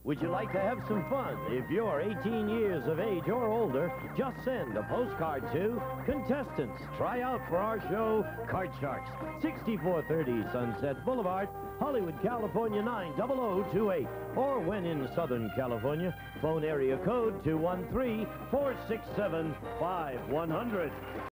Would you like to have some fun? If you're 18 years of age or older, just send a postcard to Contestants. Try out for our show, Card Sharks, 6430 Sunset Boulevard, Hollywood, California, 90028. Or when in Southern California, phone area code 213-467-5100.